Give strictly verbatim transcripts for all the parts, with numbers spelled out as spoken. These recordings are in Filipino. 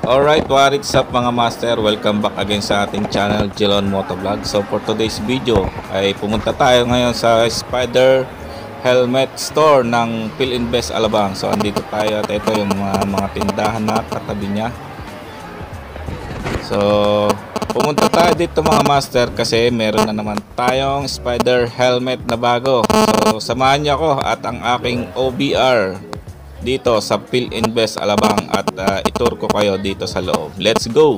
Alright, what's up mga master? Welcome back again sa ating channel, Jelon Motovlog. So for today's video ay pumunta tayo ngayon sa Spider Helmet Store ng Philinvest Alabang. So andito tayo at ito yung mga, mga tindahan na katabi niya. So pumunta tayo dito mga master kasi meron na naman tayong Spider Helmet na bago. So samahan niyo ako at ang aking O B R dito sa Philinvest Alabang at uh, itour ko kayo dito sa loob. Let's go!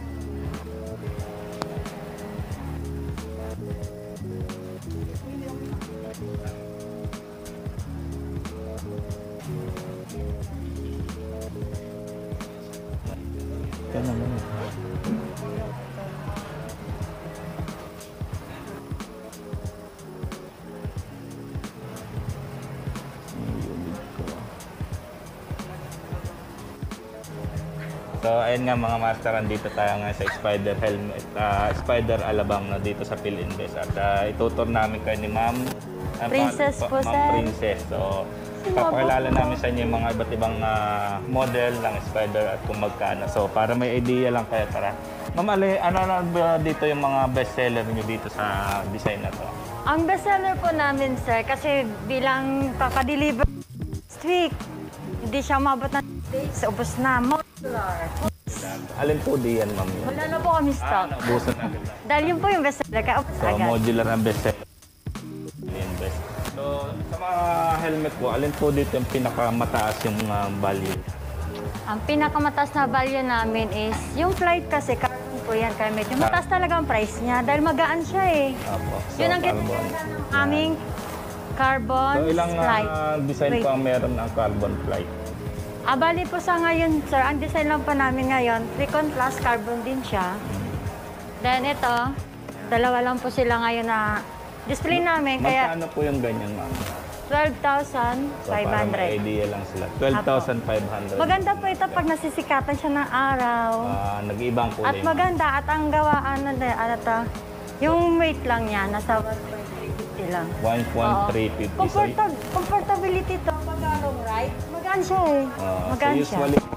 So ayun nga mga master, andito tayo nga sa Spider Helmet, uh, Spider Alabang na dito sa Philinvest at uh, itutur namin kayo ni Ma'am uh, Princess pa, po, Ma'am sir. Princess. So papakilala namin sa inyo yung mga iba't ibang uh, model ng Spider at kung magkano. So para may idea lang kayo, tara. Ma'am Ali, ano na ba dito yung mga bestseller niyo dito sa design na to? Ang bestseller po namin, sir, kasi bilang kaka-deliver next week, hindi siya umabot ng days, ubos na. Modular. Alin po di yan, ma'am? Wala na po kami Ah, stock. naubusan agad na. Dahil yun po yung bestseller, kaya ubos So agad. modular ang bestseller. Invest. So sa mga helmet po, alin po dito yung pinakamataas yung uh, value? Ang pinakamataas na value namin is, yung flight kasi, carbon po yan, Carmet. Yung mataas talaga ang price niya, dahil magaan siya eh. Apo. So, Yun ang carbon. kinaganda ng aming carbon So ilang flight. uh, design Wait. po ang meron ng carbon flight? Ah, bali po sa ngayon, sir, ang design lang po namin ngayon, Recon Plus carbon din siya. Then ito, dalawa lang po sila ngayon na display namin, kaya Magkano po yung ganyan, ma'am? twelve thousand So five para may hundred. idea lang sila. twelve thousand five hundred. Maganda po ito pag nasisikatan siya ng araw. Ah, nag-ibang kulay. At maganda, at ang gawaan na ano to, yung weight lang niya, nasa one point three fifty lang. one point three five zero. Comfortab comfortability to, pag long ride, magaan siya eh. Ah, magaan so siya. usually,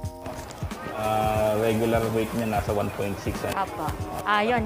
uh, regular weight niya nasa one point six. Apo. Ah, yun.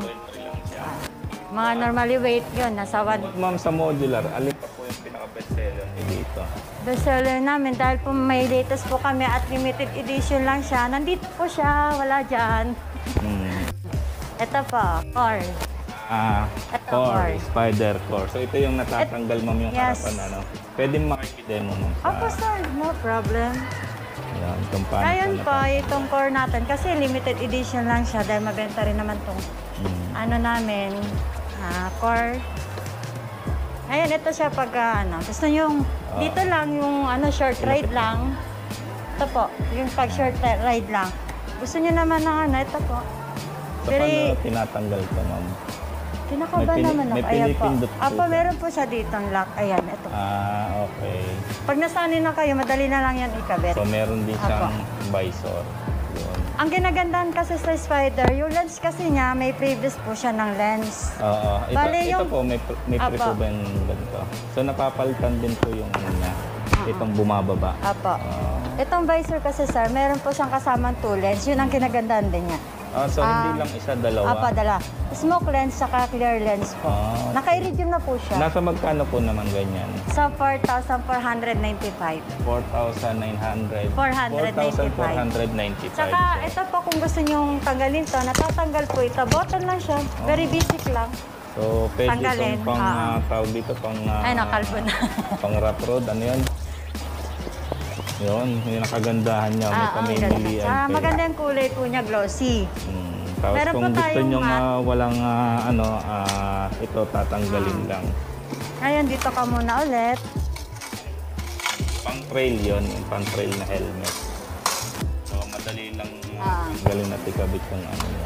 Mga normally weight yun, nasa one. Ma'am, sa modular, alin pa po yung pinaka-bestseller niyo dito? Bestseller namin dahil po may latest po kami at limited edition lang siya. Nandito po siya, wala dyan. Hmm. Ito po, core. Ah, Ito, core, core. Spider core. So ito yung natatanggal, ma'am, yung Yes. harapan, ano? Pwede makikidemo, ma'am. sa- Opo sir, no problem. Ayan, kung paano Ngayon pala po, pa- itong core natin, kasi limited edition lang siya dahil mabenta rin naman itong Hmm. ano namin, ah, core. Ngayon, ito siya pag ah, ano, gusto yung, Ah. dito lang yung ano, short ride lang. Ito po, yung pag short ride lang. Gusto niyo naman ng ano, ito po. So, Very, paano tinatanggal to, ma'am? kinakabahan May pini- naman may ako. Ayan po. pinipindot po Apo, siya. meron po siya dito ang lock. Ayan, ito. Ah, okay. Pag nasanay na kayo, madali na lang yan ikabit. So, meron din Apo. siyang visor. Yun. Ang ginagandahan kasi sa Spider, yung lens kasi niya, may previous po siya ng lens. Oo. Ito, Bale, ito yung- po, may, may Apo. pre po ba yung ganito? So, napapalitan din po yung ano niya. Itong bumababa. Apo. Ah. Itong visor kasi sir, meron po siyang kasamang two lens. Yun ang kinagandahan din niya. Ah, so, hindi Ah. lang isa, dalawa. Apo, dala. Smoke lens, saka clear lens po. Ah. Naka-iridium na po siya. Nasa magkano po naman ganyan? Sa four thousand four hundred ninety-five. four thousand nine hundred. four hundred ninety-five. four thousand four hundred ninety-five. Saka ito po kung gusto nyong tanggalin to, natatanggal po ito. Button lang siya. Very basic lang. So, pwede Tanggalin, itong pang, ah. ah, tawag dito, pang, ah, Ay, nakalbo na. pang rough road, ano yun? Yun, yung nakagandahan niya, may Ah, oh, pamimilian. ah, kayo. maganda yung kulay po niya, glossy. Hmm. Tapos Meron kung po gusto tayong nyo nga matte. walang, ah, ano, ah, ito tatanggalin Ah. lang. Ngayon, dito ka muna ulit. Pang trail yun, yung pang trail na helmet. So, madali lang Ah. tanggalin at ikabit yung ano niya.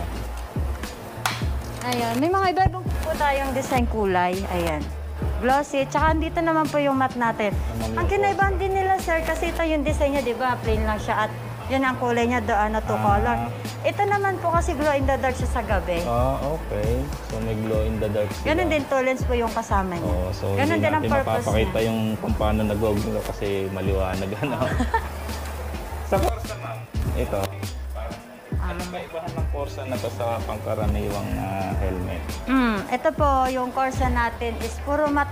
Ayan, may mga iba-ibang po tayong design kulay. Ayan. Glossy. Tsaka dito naman po yung matte natin. Ano Ang yun po? kinaibahan din nila, sir, kasi ito yung design niya, di ba? Plain lang siya at yun ang kulay niya doon na two Ah. color. Ito naman po kasi glow in the dark siya sa gabi. Ah, okay. So, may glow in the dark sila. Ganun din, two lens po yung kasama niya. Oh, so Ganun hindi din ang natin purpose mapapakita niya. yung kung paano nag-goggle kasi maliwanag ano. Sa Corsa, ma'am, ito, parang Ano ba ibahan ng Corsa na to sa pangkaraniwang ah, helmet? Mm, ito po, yung Corsa natin is puro mat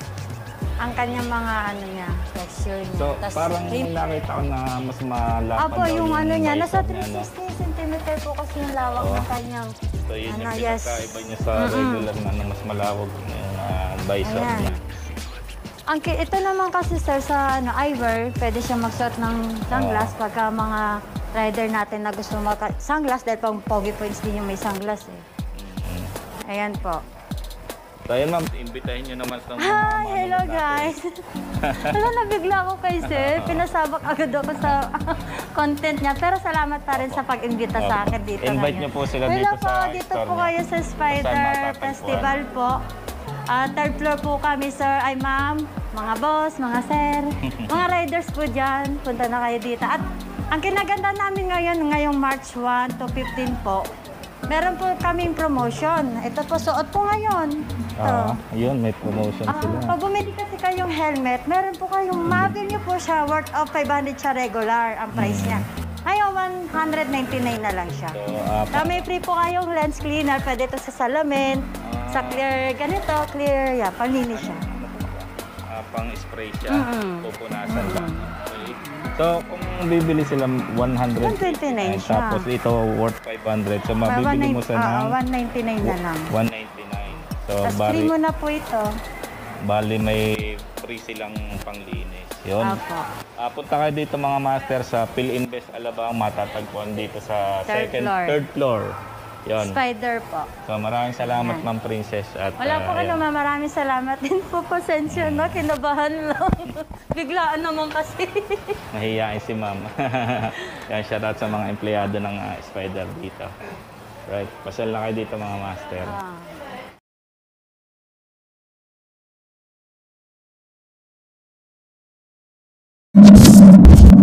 ang kanyang mga ano niya, texture niya. So, Tas parang rim- nakita ko na mas malapad Apo, daw yung ano niya, nasa visor three no? sixty centimeter po kasi yung lawak Oo. ng kanyang. So, yun Ano, yung yes. pinagkaiba niya sa Mm-mm. regular na, na mas malawag yung ah, visor Ayan. niya. Ang ki- ito naman kasi sir sa ano, eyewear, pwede siya magsuot ng sunglass pagka mga rider natin na gusto mag sunglass dahil pang pogi points din yung may sunglass eh. Ayan po. So, ayun ma'am, imbitahin niyo naman sa mga Hi! manonood Hello natin. guys! Wala, nabigla ako kay sir. Pinasabak agad ako sa content niya. Pero salamat pa rin sa pag-imbita sa akin dito. Invite ngayon. niyo po sila Hello dito po, sa dito store po niya. kayo sa Spider Saan matatagpuan? Festival po. Ah, third floor po kami, sir. Ay, ma'am, mga boss, mga sir, mga riders po dyan. Punta na kayo dito. At ang kinaganda namin ngayon, ngayong March one to fifteen po, meron po kaming promotion. Ito po, suot po ngayon. Ito. Ah, yun, may promotion Ah, sila. pag bumili kasi kayong helmet, meron po kayong mabil niyo po siya, worth of five hundred siya regular, ang price niya. Ngayon, one ninety-nine na lang siya. So, ah, So, may free po kayong lens cleaner, pwede ito sa salamin, sa clear, ganito, clear, yeah, panlinis siya. ah, pang-spray siya, Mm-mm. pupunasan lang. Okay. So, kung bibili sila one hundred one twenty-nine siya. tapos ito worth five hundred, so Ah, mabibili mo sa ng one ninety-nine na lang. one ninety-nine. So, Tapos bali, free mo na po ito. bali may free silang panglinis. Yun. Apo. Ah, punta kayo dito mga master sa PhilInvest Alabang, matatagpuan dito sa Third second, floor. third floor. Yun. Spider po. So, maraming salamat Ayan. Ma'am Princess. At, Wala po ah, kayo, ayan. ma. Maraming salamat din po. Pasensya na, kinabahan lang. Biglaan naman kasi. Nahihiyain si ma'am. Kaya shoutout sa mga empleyado ng ah, Spider dito. Right. Pasal na kayo dito mga master. Ah.